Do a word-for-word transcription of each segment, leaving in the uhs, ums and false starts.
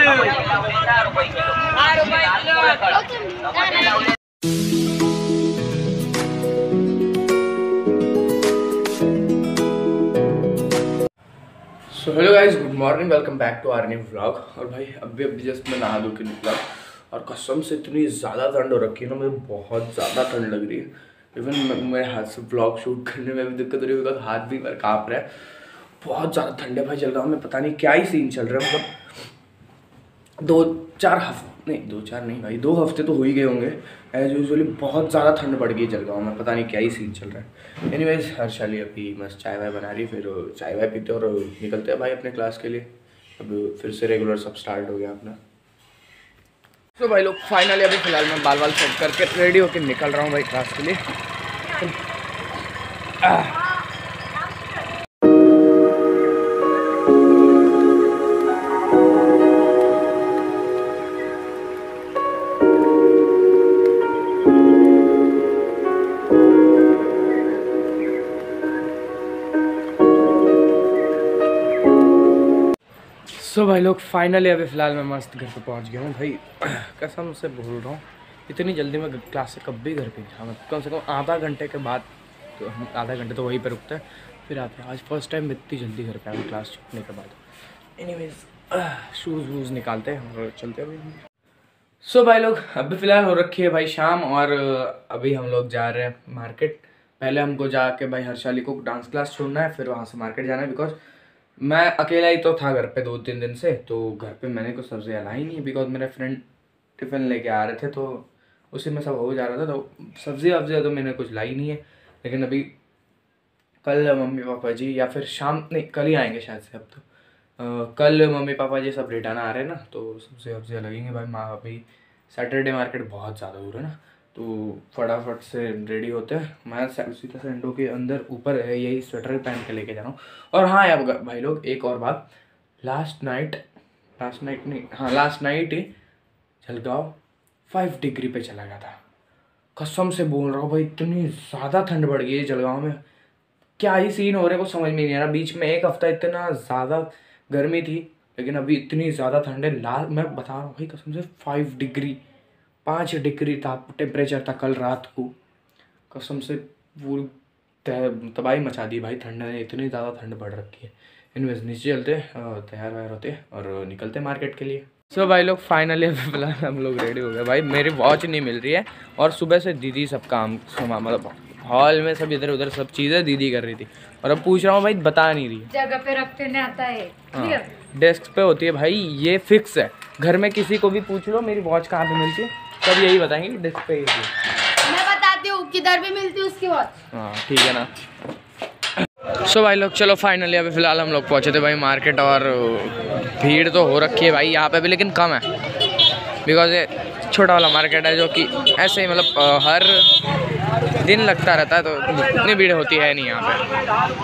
So hello guys, good morning, welcome back to our new vlog. और भाई अभी अभी जस्ट मैं नहा धो के निकला और कसम से इतनी ज़्यादा ठंड हो रखी है ना, मुझे बहुत ज़्यादा ठंड लग रही है। इवन मेरे हाथ से व्लॉग शूट करने में भी दिक्कत हो रही है बिकॉज हाथ भी मेरा काँप रहा है। बहुत ज़्यादा ठंड है भाई जलगाँव में, पता नहीं क्या ही सीन चल रहा है। मतलब दो चार हफ्ते नहीं दो चार नहीं भाई दो हफ्ते तो हो ही गए होंगे एज यूजुअली। बहुत ज़्यादा ठंड पड़ गई जलगाँव में, पता नहीं क्या ही सीन चल रहा है। एनीवेज हर्षाली अभी मस्त चाय वाय बना रही, फिर चाय वाय पीते और निकलते हैं भाई अपने क्लास के लिए। अब फिर से रेगुलर सब स्टार्ट हो गया अपना। तो so भाई लोग फाइनली अभी फ़िलहाल मैं बाल बाल सेट करके रेडी होकर निकल रहा हूँ भाई क्लास के लिए। आ, तो भाई लोग फाइनली अभी फ़िलहाल मैं मस्त घर पे पहुंच गया हूँ भाई। कसम से बोल रहा हूँ इतनी जल्दी मैं क्लास से कब भी घर पे था। कम से कम आधा घंटे के बाद, तो हम आधा घंटे तो वहीं पे रुकते हैं फिर आते हैं। आज फर्स्ट टाइम इतनी जल्दी घर पे आया क्लास छूटने के बाद। एनीवेज शूज़ वूज़ निकालते हैं और चलते हैं भाई। सो भाई लोग अभी फ़िलहाल हो रखी है भाई शाम और अभी हम लोग जा रहे हैं मार्केट। पहले हमको जाके भाई हर्षाली को डांस क्लास छोड़ना है, फिर वहाँ से मार्केट जाना है। बिकॉज मैं अकेला ही तो था घर पे दो तीन दिन से, तो घर पे मैंने कुछ सब्ज़ियाँ लाई नहीं बिकॉज मेरे फ्रेंड टिफ़िन लेके आ रहे थे तो उसी में सब हो जा रहा था। तो सब्ज़ी वब्ज़ियाँ तो मैंने कुछ लाई नहीं है। लेकिन अभी कल मम्मी पापा जी या फिर शाम नहीं कल ही आएंगे शायद से। अब तो आ, कल मम्मी पापा जी सब रिटर्न आ रहे हैं ना, तो सब्ज़ी वब्ज़ियाँ लगेंगे भाई। माँ अभी सैटरडे मार्केट बहुत ज़्यादा दूर है ना, तो फटाफट से रेडी होते हैं। मैं सीधा सेंडो के अंदर ऊपर है यही स्वेटर पहन के लेके जा रहा हूँ। और हाँ यार भाई लोग एक और बात, लास्ट नाइट लास्ट नाइट नहीं हाँ लास्ट नाइट ही जलगाँव फाइव डिग्री पे चला गया था। कसम से बोल रहा हूँ भाई इतनी ज़्यादा ठंड बढ़ गई है जलगाँव में, क्या ही सीन हो रहे हैं कुछ समझ में नहीं आ रहा। बीच में एक हफ्ता इतना ज़्यादा गर्मी थी लेकिन अभी इतनी ज़्यादा ठंड है। लास्ट मैं बता रहा हूँ भाई कसम से फाइव डिग्री पाँच डिग्री था टेम्परेचर था कल रात को। कसम से पूरी तबाही मचा दी भाई ठंड ने, इतनी ज़्यादा ठंड बढ़ रखी है। इनवेज नीचे चलते तैयार वैयार होते और निकलते मार्केट के लिए। सो so, भाई लोग फाइनली अभी फिलहाल हम लोग रेडी हो गए भाई। मेरी वॉच नहीं मिल रही है और सुबह से दीदी सब काम समा मतलब हॉल में सब इधर उधर सब चीज़ें दीदी कर रही थी और अब पूछ रहा हूँ भाई बता नहीं रही जगह पे रखते नहीं आता है। हाँ, डेस्क पे होती है भाई, ये फिक्स है। घर में किसी को भी पूछ लो मेरी वॉच कहाँ पे मिलती है, सब यही बताएंगे कि डेस्क पे ही है। मैं बताती हूँ किधर भी मिलती है उसकी वॉच। हाँ ठीक है ना। सो so, भाई लोग चलो फाइनली अभी फ़िलहाल हम लोग पहुँचे थे भाई मार्केट और भीड़ तो हो रखी है भाई यहाँ पे भी, लेकिन कम है बिकॉज ये छोटा वाला मार्केट है जो कि ऐसे ही मतलब हर दिन लगता रहता है, तो इतनी भीड़ होती है नहीं यहाँ पे।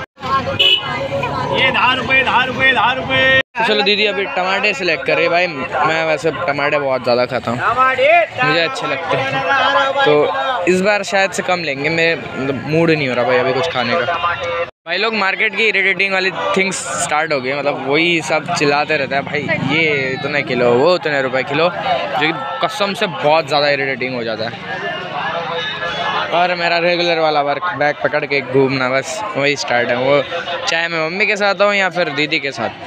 ये दस रुपये दस रुपये दस रुपये। तो चलो दीदी अभी टमाटे सेलेक्ट कर रही है भाई। मैं वैसे टमाटे बहुत ज़्यादा खाता हूँ, मुझे अच्छे लगते हैं, तो इस बार शायद से कम लेंगे। मेरे मतलब मूड नहीं हो रहा भाई अभी कुछ खाने का। भाई लोग मार्केट की इरिटेटिंग वाली थिंग्स स्टार्ट हो गई, मतलब वही सब चिल्लाते रहता है भाई ये इतने किलो वो उतने रुपए किलो, जो कि कसम से बहुत ज़्यादा इरिटेटिंग हो जाता है। और मेरा रेगुलर वाला वर्क बैग पकड़ के घूमना बस वही स्टार्ट है, वो चाहे मैं मम्मी के साथ हूँ या फिर दीदी के साथ।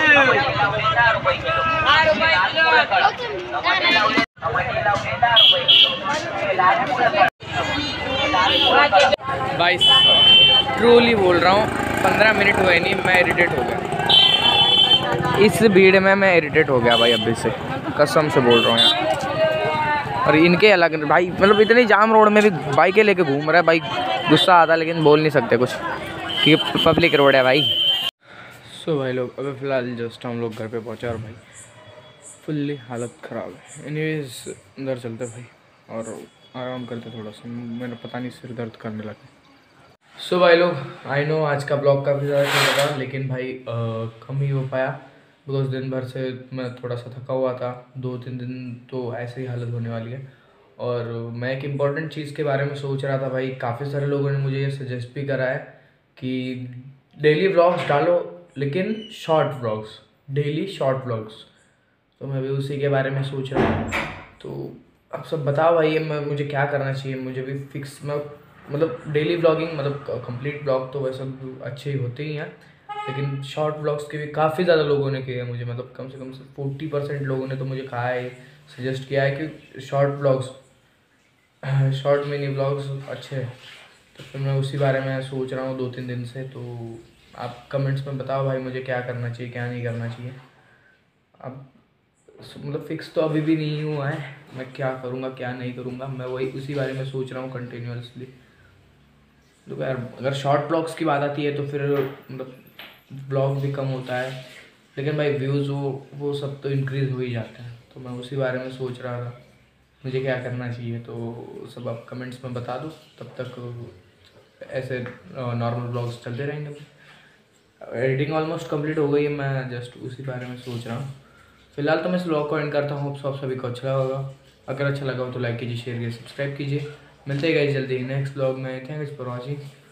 भाई ट्रूली बोल रहा हूँ पंद्रह मिनट हुए नहीं मैं इरिटेट हो गया इस भीड़ में। मैं इरिटेट हो गया भाई अभी से, कसम से बोल रहा हूँ यार। और इनके अलग भाई मतलब इतनी जाम रोड में भी बाइकें लेके घूम रहा है भाई, गुस्सा आता है लेकिन बोल नहीं सकते कुछ क्योंकि पब्लिक रोड है भाई। सो so, भाई लोग अभी फ़िलहाल जस्ट हम लोग घर पे पहुँचे और भाई फुल्ली हालत ख़राब है। एनीवेज अंदर चलते भाई और आराम करते थोड़ा सा, मेरा पता नहीं सिर दर्द करने लगा। सो so, भाई लोग आई नो आज का ब्लॉग काफ़ी ज़्यादा चल रहा लेकिन भाई आ, कम ही हो पाया बिकॉज दिन भर से मैं थोड़ा सा थका हुआ था। दो तीन दिन तो ऐसे ही हालत होने वाली है। और मैं एक इम्पॉर्टेंट चीज़ के बारे में सोच रहा था भाई, काफ़ी सारे लोगों ने मुझे ये सजेस्ट भी करा है कि डेली व्लॉग्स डालो लेकिन short vlogs, daily short vlogs. तो मैं भी उसी के बारे में सोच रहा हूँ। तो आप सब बताओ भाई, मैं मुझे क्या करना चाहिए। मुझे भी फिक्स, मैं मतलब डेली व्लॉगिंग मतलब कंप्लीट ब्लॉग तो वैसे अच्छे ही होते ही हैं, लेकिन शॉर्ट व्लॉग्स के भी काफ़ी ज़्यादा लोगों ने किए हैं मुझे, मतलब कम से कम से फोर्टी परसेंट लोगों ने तो मुझे कहा है, सजेस्ट किया है कि short vlogs, short mini vlogs अच्छे हैं। तो फिर मैं उसी बारे में सोच रहा हूँ दो तीन दिन से। तो आप कमेंट्स में बताओ भाई मुझे क्या करना चाहिए, क्या नहीं करना चाहिए। अब मतलब फिक्स तो अभी भी नहीं हुआ है, मैं क्या करूँगा क्या नहीं करूँगा, मैं वही उसी बारे में सोच रहा हूँ कंटिन्यूअसली। तो यार अगर शॉर्ट ब्लॉग्स की बात आती है तो फिर मतलब ब्लॉग भी कम होता है, लेकिन भाई व्यूज़ वो वो सब तो इंक्रीज़ हो ही जाते हैं। तो मैं उसी बारे में सोच रहा था मुझे क्या करना चाहिए। तो सब आप कमेंट्स में बता दो, तब तक ऐसे नॉर्मल ब्लॉग्स चलते रहेंगे। एडिटिंग ऑलमोस्ट कंप्लीट हो गई है, मैं जस्ट उसी बारे में सोच रहा हूँ। फिलहाल तो मैं इस ब्लॉग को एंड करता हूँ। आप सभी को अच्छा लगा होगा, अगर अच्छा लगा हो तो लाइक कीजिए, शेयर कीजिए, सब्सक्राइब कीजिए। मिलते हैं गाइस जल्दी नेक्स्ट ब्लॉग में। Thanks for watching.